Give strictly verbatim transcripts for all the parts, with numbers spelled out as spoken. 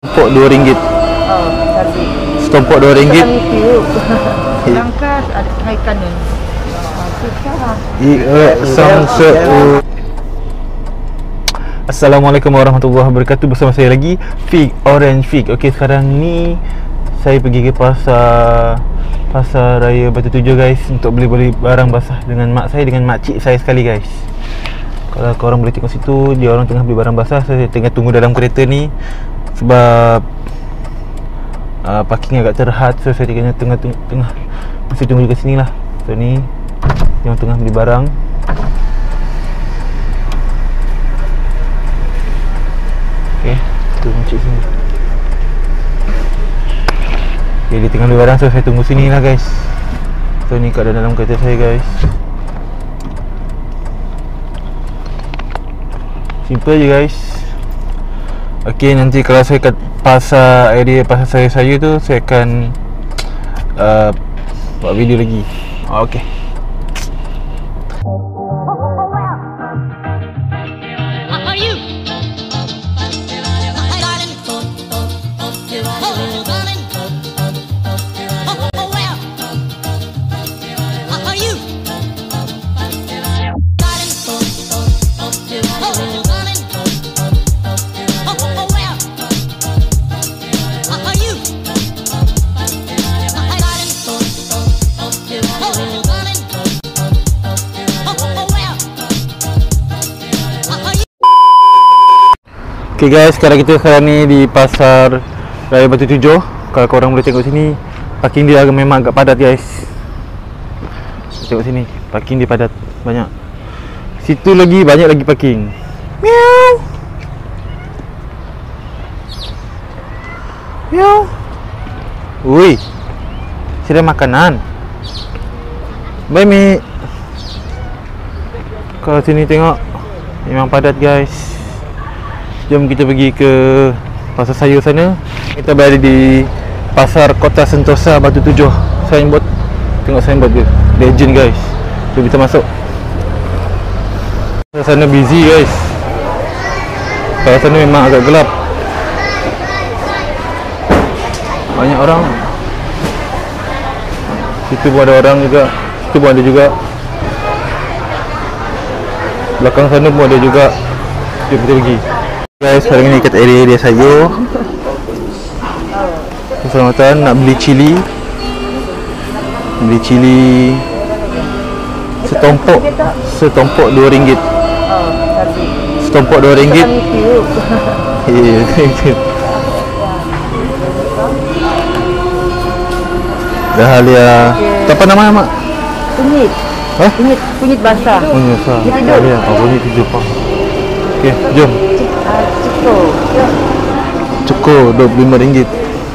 Setumpuk dua ringgit. Oh, tadi. Setumpuk dua ringgit. Langkas ada hai kanan. Assalamualaikum warahmatullahi wabarakatuh. Bersama saya lagi Fig Orange Fig. Okey, sekarang ni saya pergi ke pasar Pasar Raya Batu Tujuh guys, untuk beli-beli barang basah dengan mak saya, dengan makcik saya sekali guys. Kalau korang boleh tengok situ, dia orang tengah beli barang basah. Saya tengah tunggu dalam kereta ni sebab uh, parking agak terhad. So saya tengah tengah tengah, tengah masih tunggu kat sini lah. So ni dia orang tengah beli barang. Okay, tu makcik sini. Okay, dia tengah beli barang, so saya tunggu sini lah guys. So ni keadaan dalam kereta saya guys. Simple je guys. Okay, nanti kalau saya kat pasar area pasar saya saya tu, saya akan uh, buat video lagi. Okay. Okay guys, sekarang kita sekarang ni di Pasar Raya Batu Tujuh. Kalau korang boleh tengok sini, parking dia memang agak padat guys. Tengok sini, parking dia padat, banyak. Situ lagi, banyak lagi parking. Meow. Meow. Ui, sini makanan. Bye Mi. Kalau sini tengok, memang padat guys. Jom kita pergi ke pasar sayur sana. Kita berada di Pasar Kota Sentosa Batu Tujuh. Signboard, tengok signboard dia, legend guys. Jom kita masuk. Pasar sana busy guys. Pasar sana memang agak gelap, banyak orang. Situ pun ada orang juga, situ pun ada juga, belakang sana pun ada juga. Jom kita pergi guys. Sekarang ni kat area dia sayur. Keselamatan nak beli cili. Beli cili Setumpuk Setumpuk dua ringgit. Setumpuk dua ringgit. Dahlia. Apa nama mak? Kunyit. Hah? Kunyit, kunyit basah. Kunyit basah. Dahlia. Oh, kunyit tujuh pak. Okey, jom. Cukup. Cukup dua puluh lima ringgit.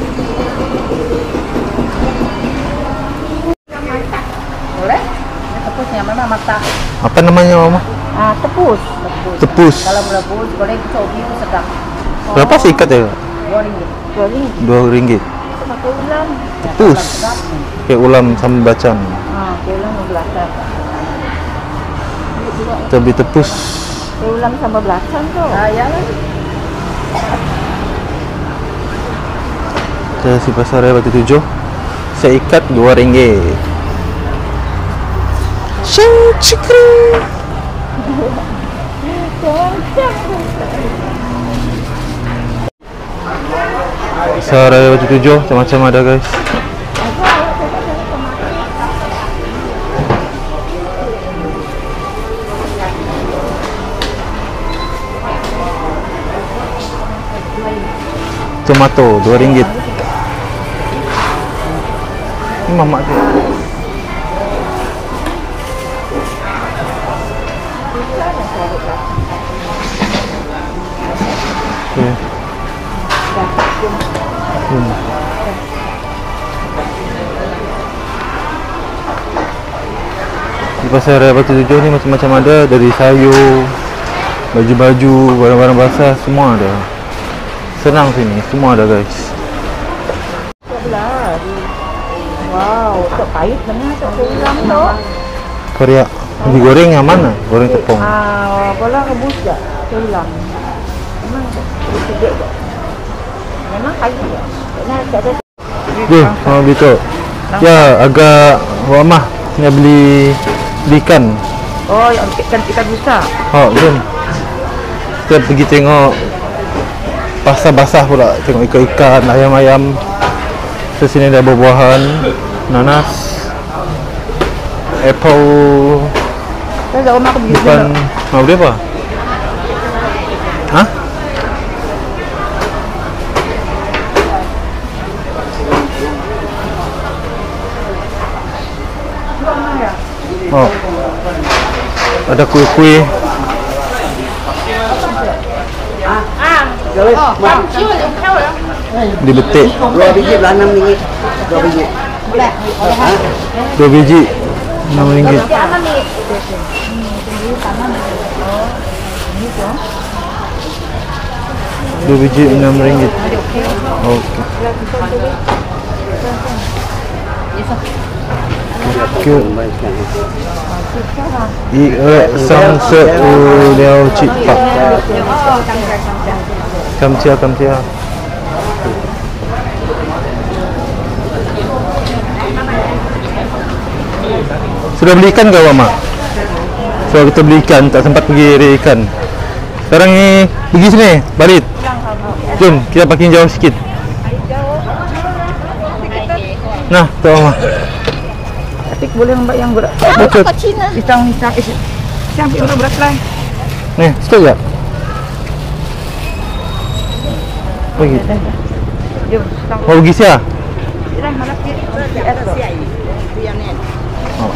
Boleh? Tepus yang mana mata? Apa namanya mama? Ah, tepus. Tepus. Tepus. Kalau merebus goreng cobi itu sedap. Berapa sih ikat dia? Dua ringgit. Dua ringgit. Dua ringgit. Pakai ulam. Tepus. Pakai ulam sambal bacang. Ah, pakai ulam belacan. Kita beli tepus. Pakai ulam sambal belacan tu. Ah, ya lah. Kita si Pasar Raya Batu Tujuh. Saya ikat dua ringgit. Shing cikri. Pasar Raya Batu Tujuh macam-macam ada guys. Tomato dua ringgit. Ini mamak tu. Okay. Hmm. Di Pasar Raya Batu Tujuh ni macam-macam ada, dari sayur, baju-baju, barang-barang basah, semua ada. Senang sini, semua ada guys. Wow, tak pahit benar tak ulam tu. Korea. Digoreng yang mana? Goreng tepung. Ah, bola rebus tak? Ulam. Memang sedap tak? Memang kayu ya. Nak ada. Duh, mau beli tu. Ya, agak ramah nak beli beli ikan. Oh, yang ikan ikan besar. Oh, jom. Kita pergi tengok pasar basah pula, tengok ikan-ikan, ayam-ayam. Di sini ada buah-buahan, nanas, apple. Saya dah rumah aku pergi Bukan, sana. mau beli apa? Hah? Oh, ada kuih-kuih. Di betik. Dua biji belah enam ringgit. Dua biji. Dua biji enam ringgit. Dua biji enam ringgit. Okey. Ke i e sang se u liao chi pa. Kam chia kam chia. Sudah beli ikan ke Mama? So kita beli ikan, tak sempat pergi area ikan. Sekarang ni pergi sini, balik. Jom, kita parking jauh sikit. Nah, tu Mama. Tapi boleh mbak yang berat. Betul. Pisang pisang. Eh, pisang pisang berat lah. Ni, situ tak? Pergi. Jom. Mau pergi sia? Dah malam ni. Oh.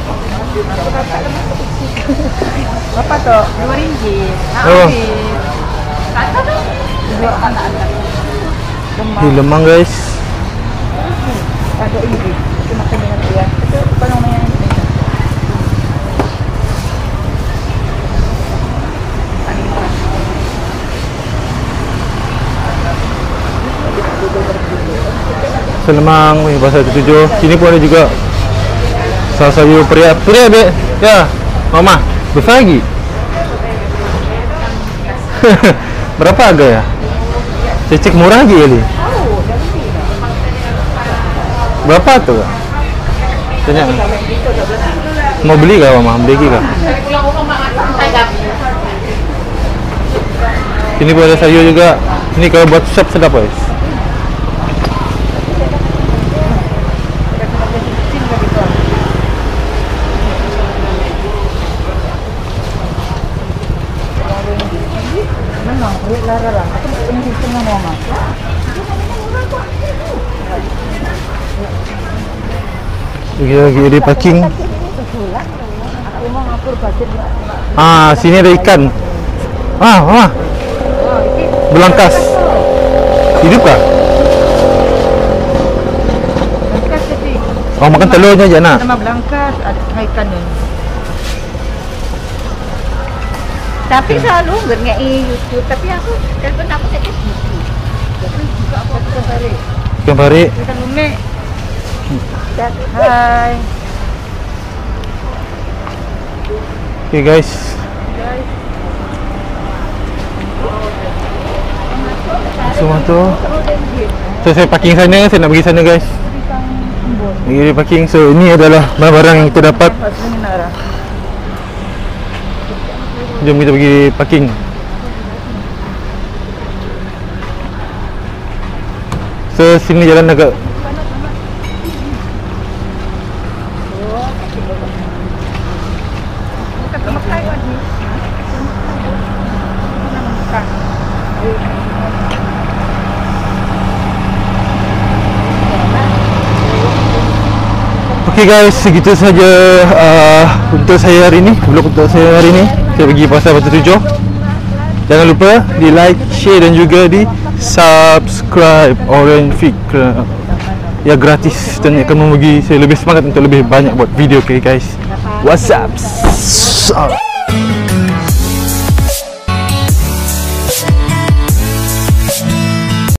Berapa tu? Dua ringgit. Oh. Ni lemang guys. Ada ini. Kita makan dengan dia. Kita kalau main ini. Selemang ni pasal tujuh. Sini pun ada juga sayur periak. Periak be. Ya. Mama, besar lagi. Berapa harga ya? Cecek murah lagi kali. Berapa tu? Tanya. Mau beli ke Mama? Beli ke? Sini pun ada sayur juga. Ini kalau buat chop sedap guys. Memang, duit lara lah. Aku ini setengah mama. Lagi lagi di parking. Aku mau ngapur budget. Ah, sini ada ikan. Ah, Mama. Belangkas. Hidup kah? Belangkas tadi. Oh, makan telurnya je nak. Nama belangkas ada ikan ni. Tapi selalu ngernyai YouTube. Tapi aku telefon aku tak kasi YouTube. Jadi juga aku akan balik. Ikan pari. Ikan lumek. Hai. Okay guys. Semua tu. So saya parking sana, saya nak pergi sana guys. Pergi parking. So ini adalah barang-barang yang kita dapat. Jom kita pergi parking. So sini jalan agak Okay guys, segitu saja uh, untuk saya hari ni. Vlog untuk saya hari ni. Saya pergi pasar Batu Tujuh. Jangan lupa di like, share dan juga di subscribe Orange Fig. Ya gratis dan akan memberi saya lebih semangat untuk lebih banyak buat video. Okay guys, what's up?